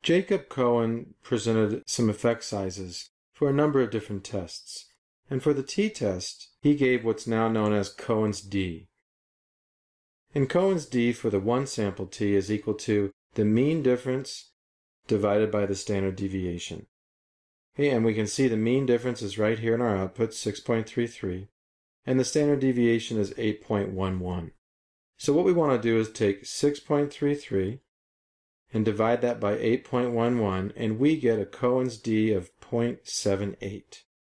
Jacob Cohen presented some effect sizes for a number of different tests. And for the t-test, he gave what's now known as Cohen's d. And Cohen's d for the one sample t is equal to the mean difference divided by the standard deviation. Okay, and we can see the mean difference is right here in our output, 6.33, and the standard deviation is 8.11. So what we want to do is take 6.33 and divide that by 8.11, and we get a Cohen's d of 0.78.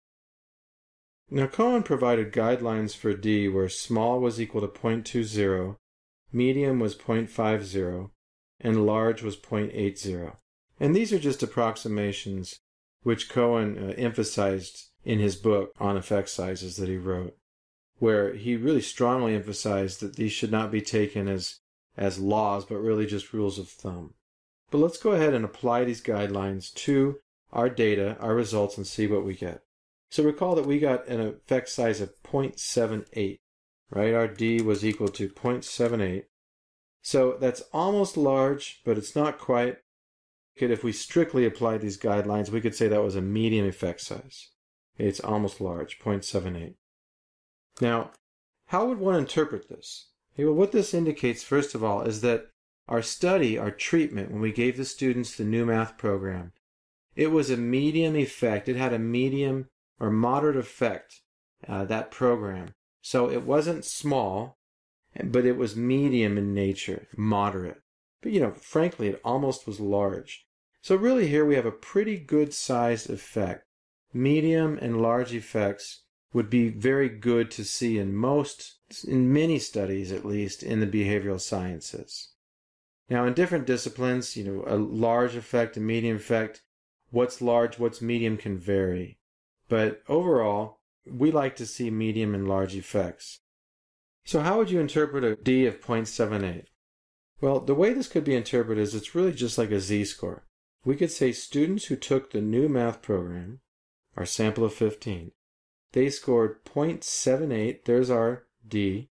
Now Cohen provided guidelines for d where small was equal to 0.20, medium was 0.50, and large was 0.80. And these are just approximations which Cohen emphasized in his book on effect sizes that he wrote, where he really strongly emphasized that these should not be taken as laws, but really just rules of thumb. But let's go ahead and apply these guidelines to our data, our results, and see what we get. So recall that we got an effect size of 0.78, right? Our d was equal to 0.78. So that's almost large, but it's not quite. If we strictly apply these guidelines, we could say that was a medium effect size. It's almost large, 0.78. Now, how would one interpret this? Well, what this indicates, first of all, is that our study, our treatment, when we gave the students the new math program, it was a medium effect. It had a medium or moderate effect, that program. So it wasn't small, but it was medium in nature, moderate. But, frankly, it almost was large. So really here we have a pretty good sized effect. Medium and large effects would be very good to see in many studies at least, in the behavioral sciences. Now in different disciplines, a large effect, a medium effect, what's large, what's medium can vary. But overall, we like to see medium and large effects. So how would you interpret a d of 0.78? Well, the way this could be interpreted is it's really just like a z-score. We could say students who took the new math program, our sample of 15, they scored 0.78, there's our d,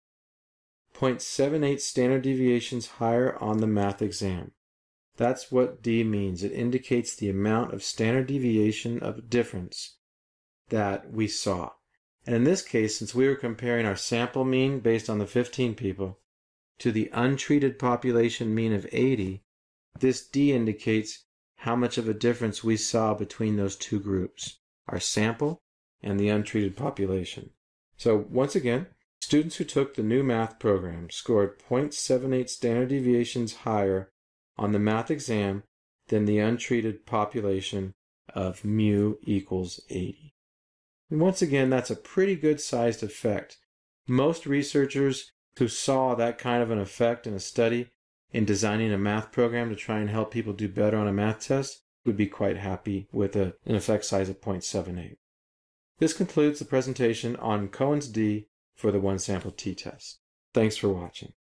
0.78 standard deviations higher on the math exam. That's what d means. It indicates the amount of standard deviation of difference that we saw. And in this case, since we were comparing our sample mean based on the 15 people to the untreated population mean of 80, this d indicates how much of a difference we saw between those two groups, our sample and the untreated population. So once again, students who took the new math program scored 0.78 standard deviations higher on the math exam than the untreated population of mu equals 80. And once again, that's a pretty good sized effect. Most researchers who saw that kind of an effect in a study in designing a math program to try and help people do better on a math test would be quite happy with an effect size of 0.78. This concludes the presentation on Cohen's d for the one sample t-test. Thanks for watching.